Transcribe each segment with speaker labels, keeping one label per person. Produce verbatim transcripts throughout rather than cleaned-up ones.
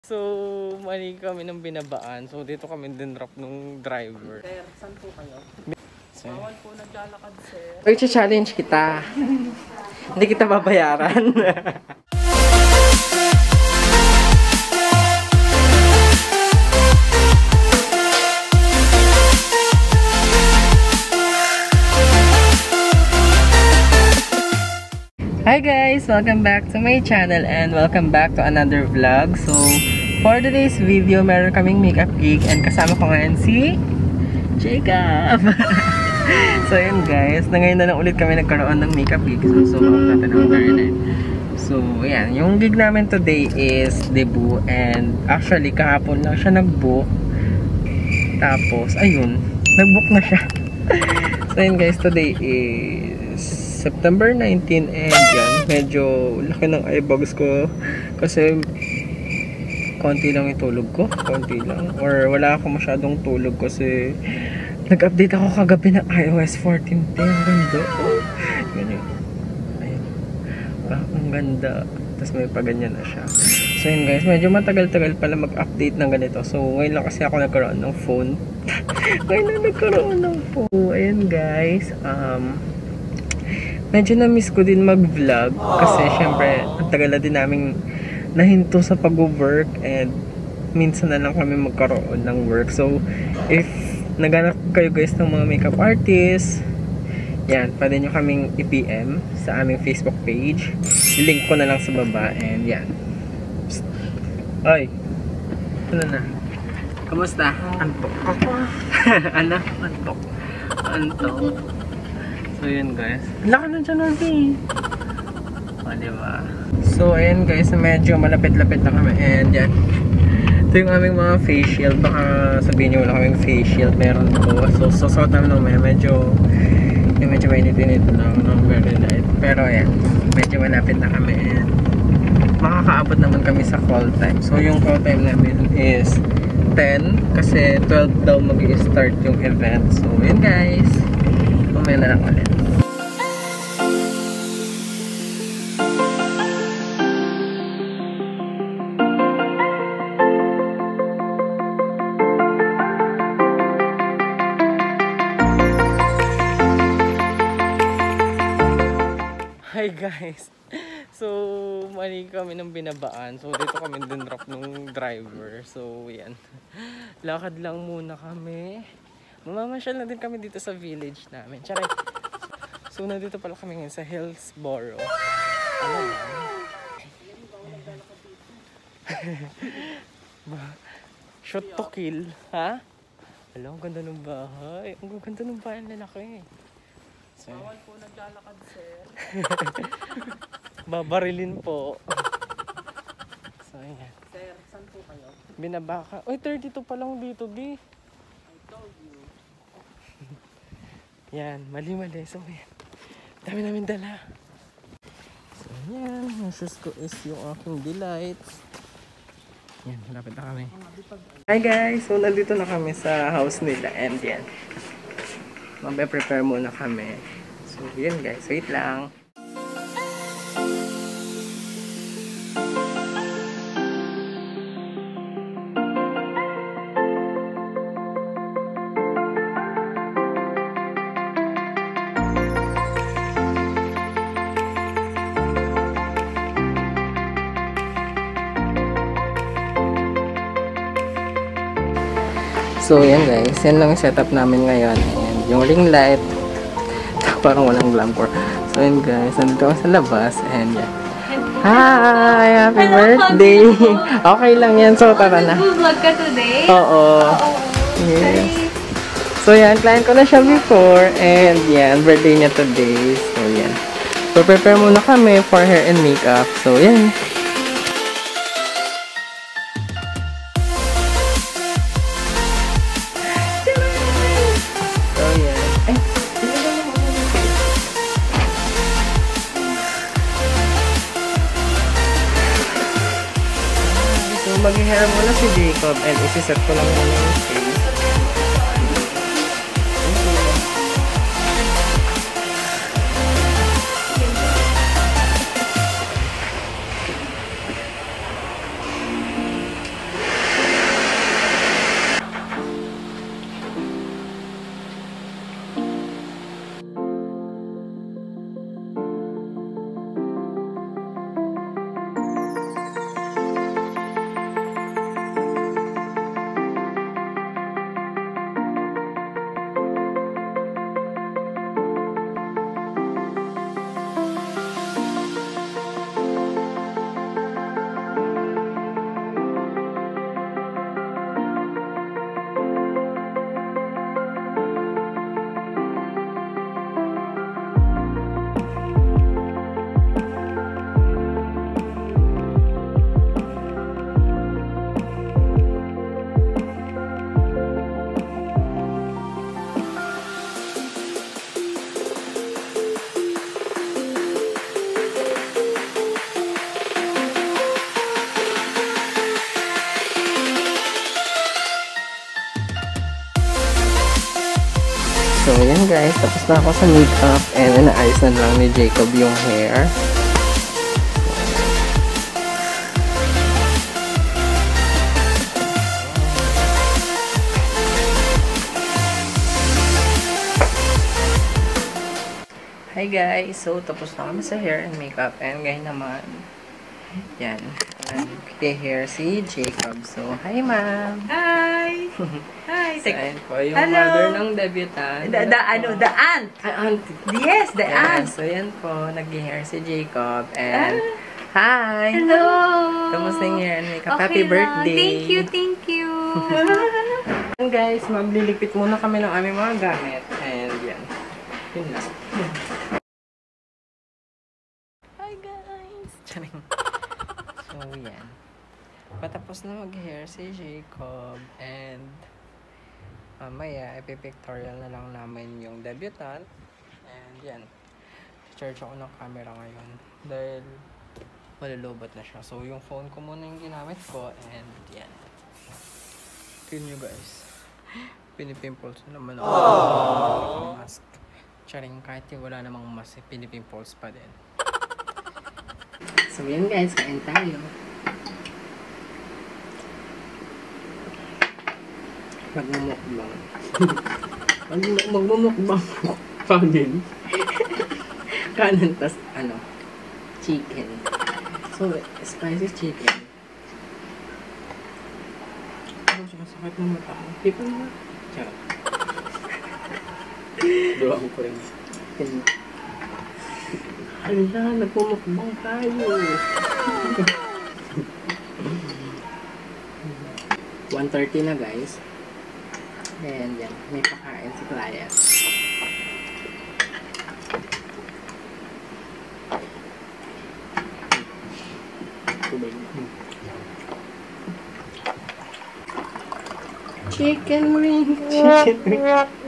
Speaker 1: So, mali kami ng binabaan. So, dito kami din drop nung driver.
Speaker 2: Sir, saan po kayo?
Speaker 1: Sir.
Speaker 2: Bawal po naglalakad, sir.
Speaker 1: Pag challenge kita, hindi kita babayaran. Hi guys! Welcome back to my channel and welcome back to another vlog. So, for today's video, meron kaming makeup gig and kasama ko ngayon si Jacob! So yun guys, na ngayon na lang ulit kami nagkaroon ng makeup gig. So, so natin ang internet. So, yan. Yung gig namin today is debut and actually kahapon lang siya nag-book. Tapos, ayun, nag-book na siya. So yun guys, today is September nineteenth and yan, medyo laki ng eyebags ko kasi konti lang yung tulog ko, konti lang or wala ako masyadong tulog kasi nag-update ako kagabi ng i O S fourteen ten. Ang ganda, oh, ganyan, ayun, ah, ang ganda, tapos may paganyan na siya. So yun guys, medyo matagal-tagal pala mag-update ng ganito. So ngayon lang kasi ako nagkaroon ng phone. Ngayon lang nagkaroon ng phone. Ayun guys, um medyo na-miss ko din mag-vlog kasi syempre ang tagal na din naming nahinto sa pag-work and minsan na lang kami magkaroon ng work. So if naghanap kayo guys ng mga makeup artist, yan, pwede nyo kaming i-P M sa aming Facebook page. I-link ko na lang sa baba and yan. Psst. Ay, ano na? Kamusta? Antok ako. Ano? Antok. Antok. So yun guys, laki na dyan natin. O diba? So ayun guys, medyo malapit-lapit na kami and yan, ito yung aming mga face shield. Baka sabihin nyo wala kaming face shield, meron po. So susot namin naman, medyo yung medyo mainit-init lang no? Very light. Pero yan, medyo malapit na kami and makakaabot naman kami sa call time. So yung call time namin is ten kasi twelve daw mag-i-start yung event. So yun guys, mamaya na lang ulit. Hi guys! So, mali kami ng binabaan. So, dito kami din drop nung driver. So, yan. Lakad lang muna kami. Mamamasyal na din kami dito sa village namin. Charay! So, nandito pala kami ngayon sa Hillsboro. Ano ba? Shoot to kill. Ha? Alam, ang ganda ng bahay. Ang ganda ng bahay na lalaki. So,
Speaker 2: Bawal po naglalakad, sir.
Speaker 1: babarilin po. So, ayan.
Speaker 2: Sir, saan po kayo?
Speaker 1: Binabaka. Uy, thirty-two pa lang dito, di.
Speaker 2: I told you.
Speaker 1: Yan, mali-mali. So, yan. Dami namin dala. So, yan. Yung shoes ko is yung aking delights. Yan, malapit na kami. Hi guys! So, nandito na kami sa house nila. And yan. Magpe-prepare muna kami. So, yan guys. Wait lang. So, yan guys. Yan lang yung setup namin ngayon. And yung ring light, parang walang lamp. So, yan guys. Nandito ako sa labas. And yan. Hi! Happy birthday! Okay lang yan. So, tara na.
Speaker 3: Vlog ka today?
Speaker 1: Oo. Yes. So, yan. Client ko na siya before. And yan. Birthday niya today. So, yan. So, prepare muna kami for hair and makeup. So, yan. Mag-hair muna si Jacob and isi-set ko lang muna yung face. So, yan guys. Tapos na ako sa makeup and inaayos na lang ni Jacob yung hair. Hi guys! So, tapos na kami sa hair and makeup. And ngayon naman, yan. Nag-hair si Jacob. So, hi ma'am!
Speaker 3: Hi! Hi!
Speaker 1: So, ayan po, yung
Speaker 3: Hello.
Speaker 1: mother ng debutant.
Speaker 3: The, the, ano, the aunt!
Speaker 1: Ah, auntie.
Speaker 3: Yes, the
Speaker 1: Yan.
Speaker 3: aunt!
Speaker 1: So, yan po. Nag-hair si Jacob. And, hi!
Speaker 4: Hello!
Speaker 1: Kamusta yung hair and makeup?
Speaker 4: Okay
Speaker 1: Happy
Speaker 4: lang.
Speaker 1: birthday!
Speaker 4: Thank you, thank you!
Speaker 1: And guys, magliligpit muna kami ng aming mga gamit. And yan. Yun lang. Hi guys! Charing. So, yan. Patapos na mag-hair si Jacob. And mamaya, ipipictorial na lang namin yung debutant. And yan. Charge ako ng camera ngayon. Dahil malulobot na siya. So, yung phone ko muna yung ginamit ko. And yan. Tignan nyo guys. Pinipimples na naman ako. Aww. Mask. Charing, kahit yung wala namang mask, eh, pinipimples pa din. So yan guys, kain tayo. Magmumukbang. Mag- Magmumukbang pa din. Kanan, tas ano, chicken. So, spicy chicken. Ano siya, sakit ng mata ko. Di pa naman. Charot. Doon ko rin. Hala, nagmumukbang tayo. one thirty na guys. And yan, may pakain si client. Chicken wing. Chicken wing.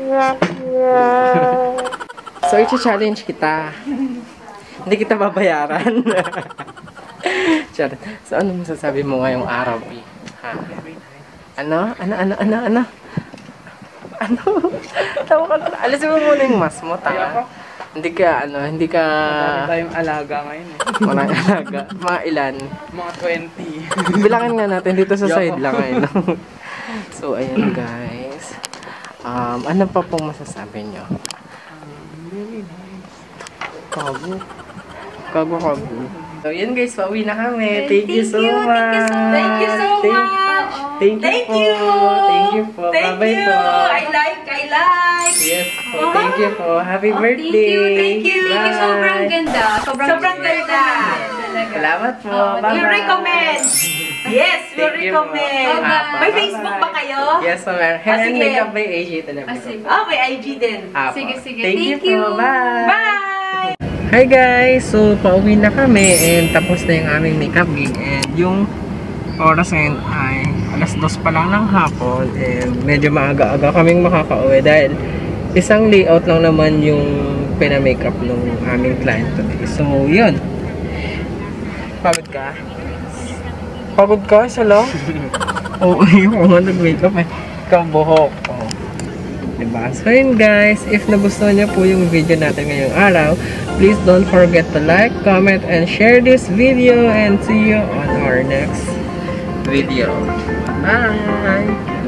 Speaker 1: So, i-challenge kita. Hindi kita babayaran. Charot. So, ano masasabi mo ngayong araw, P? Ha? Ano? Ano? Ano? Ano? Ano? Ano? Tawa ka na. Alisin mo muna yung mask mo, tanga. Hindi ka, ano, hindi ka...
Speaker 2: Marami tayong alaga ngayon eh.
Speaker 1: Walang alaga. Mga ilan?
Speaker 2: Mga twenty.
Speaker 1: Bilangin nga natin dito sa side lang ngayon. So, ayan guys. Um, ano pa pong masasabi nyo?
Speaker 2: Really nice.
Speaker 1: Kago. Kago, kago. So, yun guys, pauwi na kami. Thank, you so
Speaker 4: you,
Speaker 1: much.
Speaker 3: Thank you so
Speaker 1: Thank-
Speaker 3: much!
Speaker 1: Thank you
Speaker 3: Thank
Speaker 1: po.
Speaker 3: you!
Speaker 1: Thank you po.
Speaker 3: Thank
Speaker 1: Bye-bye
Speaker 3: you!
Speaker 1: po.
Speaker 3: I like, I like!
Speaker 1: Yes po. Thank you po. Happy
Speaker 4: Oh,
Speaker 1: birthday.
Speaker 4: Thank you, thank you, thank you.
Speaker 1: Bye.
Speaker 4: Sobrang ganda. Sobrang,
Speaker 3: Sobrang ganda.
Speaker 4: Talaga.
Speaker 1: Salamat po.
Speaker 4: Oh,
Speaker 1: Bye-bye.
Speaker 3: We recommend! Yes, we
Speaker 1: Thank you po.
Speaker 3: recommend!
Speaker 4: Bye-bye.
Speaker 3: May
Speaker 1: Bye-bye.
Speaker 3: Facebook ba kayo?
Speaker 1: Yes, so meron. Hair
Speaker 3: Ah,
Speaker 1: and
Speaker 3: sige.
Speaker 1: makeup by A J talaga.
Speaker 4: Ah, sige.
Speaker 3: Ah, may I G din.
Speaker 1: Apo.
Speaker 4: Sige, sige.
Speaker 1: Thank,
Speaker 4: Thank
Speaker 1: you
Speaker 4: you.
Speaker 1: po. Bye.
Speaker 3: Bye!
Speaker 1: Hi guys! So, pauwi na kami and tapos na yung aming makeup gig and yung oras ngayon ay alas dos pa lang ng hapon and medyo maaga-aga kaming makaka-uwi dahil isang layout lang naman yung pina-makeup ng aming client today. So, yun. Pagod ka? Pagod ka? Isa lang? Oo, yung mga nag-makeup eh. Ikaw buhok. Oh. Diba? So yun guys, if nagustuhan niyo po yung video natin ngayong araw, please don't forget to like, comment, and share this video and see you on our next video. Bye!